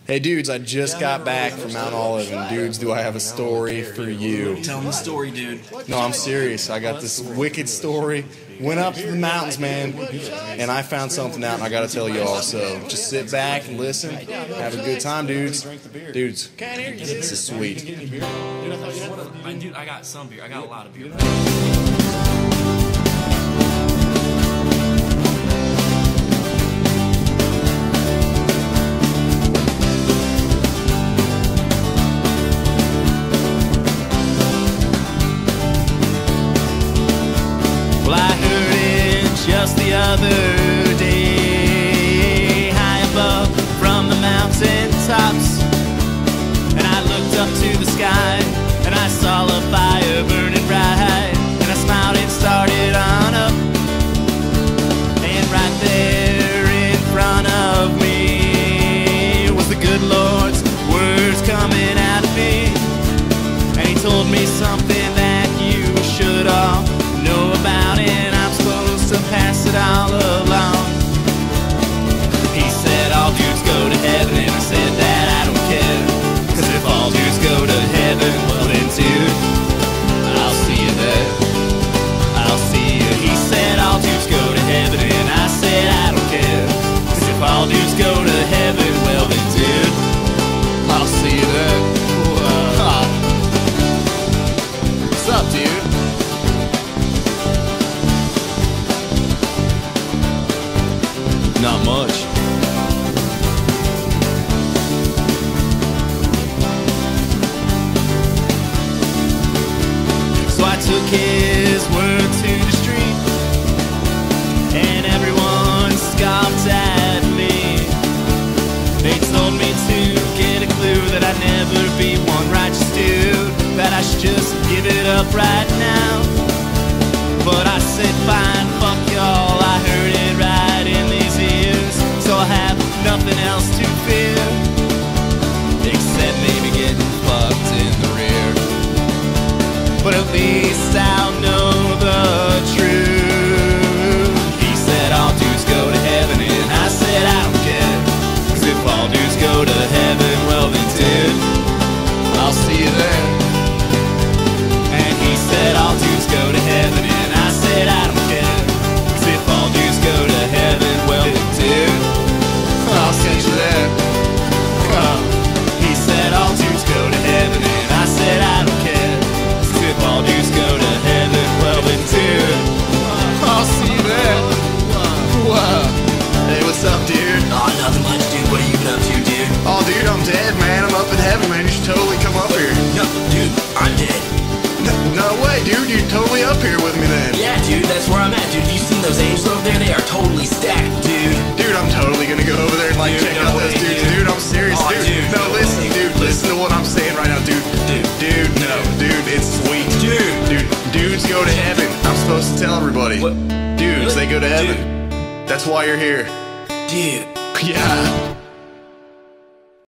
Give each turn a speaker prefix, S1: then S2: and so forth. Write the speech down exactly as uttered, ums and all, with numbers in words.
S1: Hey dudes, I just got back from Mount Olive, and dudes, do I have a story for you.
S2: Tell them the story, dude.
S1: No, I'm serious. I got this wicked story. Went up to the mountains, man, and I found something out, and I gotta tell you all. So just sit back and listen. Have a good time, dudes. Dudes, this is sweet.
S2: Dude, I got some beer. I got a lot of beer.
S3: Just the other day, high above from the mountain tops, and I looked up to the sky, and I saw a fire burning bright, and I smiled and started on up, and right there in front of me was the good Lord's words coming out of me, and he told me something that you should all know about, and I'm supposed to pass it all along. He said all dudes go to heaven, and I said that I don't care, cause if all dudes go to heaven, well then dude, I'll see you there, I'll see you. He said all dudes go to heaven, and I said I don't care, cause if all dudes go to heaven, well then dude, I'll see you there. Whoa. What's up, dude? Not much. So I took his word to the street, and everyone scoffed at me. They told me to get a clue that I'd never be one righteous dude, that I should just give it up right now. But I said fine, fuck y'all, I heard it right in these ears, so I have nothing else to fear, except maybe getting fucked in the rear. But at least I'll know the truth. He said all dudes go to heaven, and I said I don't care, cause if all dudes go to heaven, well then dude, I'll see you there. And he said all dudes go to heaven, and I said I don't care, cause if all dudes go to heaven, well then dude, I'll see you there. Oh. He said all dudes go to heaven, and I said I don't care, cause if all dudes go to heaven, well then dude, I'll see you there.
S1: Whoa. Hey, what's up, dude?
S2: Oh, nothing much, dude. What have you been up to, dude?
S1: Oh, dude, I'm dead, man. I'm up in heaven, man. You should totally come up here.
S2: No, dude, I'm dead.
S1: No, no way, dude. You're totally up here with me then.
S2: Yeah, dude, that's where I'm at, dude. You seen those angels over there? They are totally stacked, dude.
S1: Dude, I'm totally gonna go over there and like
S2: Dude,
S1: check
S2: no
S1: out those
S2: way,
S1: dudes.
S2: dude.
S1: Dude, I'm serious,
S2: Aw,
S1: dude.
S2: dude,
S1: No,
S2: no
S1: listen,
S2: way.
S1: dude. Listen to what I'm saying right now, dude.
S2: Dude.
S1: Dude, no, dude, it's sweet.
S2: Dude.
S1: Dude, dudes go to heaven. I'm supposed to tell everybody.
S2: What?
S1: Dudes,
S2: Really?
S1: they go to heaven.
S2: Dude.
S1: That's why you're here.
S2: Dude.
S1: Yeah.